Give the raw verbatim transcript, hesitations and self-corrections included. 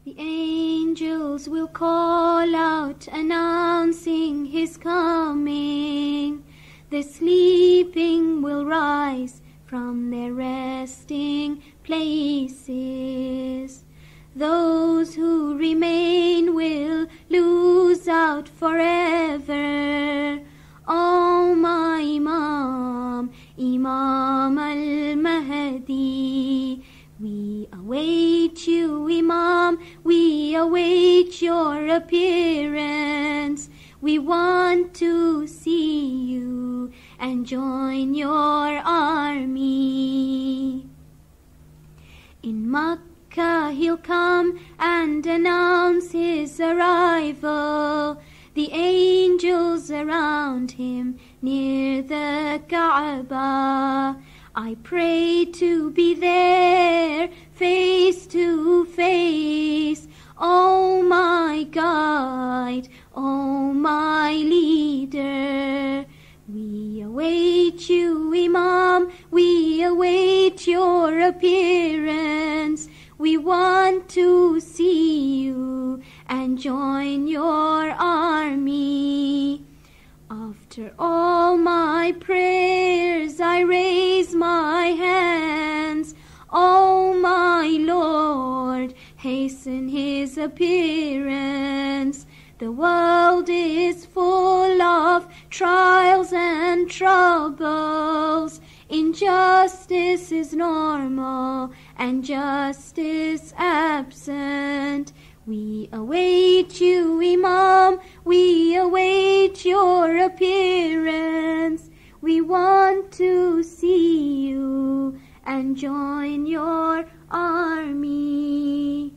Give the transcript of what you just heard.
The angels will call out, announcing his coming. The sleeping will rise from their resting places. Those who remain will lose out forever. Oh, my Imam, Imam al-Mahdi, we await you, Imam, we await your appearance. We want to see you and join your army. In Makkah he'll come and announce his arrival. The angels around him near the Kaaba. I pray to be there, face to face. Oh, my guide, oh, my leader. We await you, Imam, we await your appearance. We want to see you and join your army. After all my prayers, I raise my hands. Oh, my Lord, hasten his appearance. The world is full of trials and troubles. Injustice is normal and justice absent. We await you, Imam, we await your appearance. We want to see you and join your army.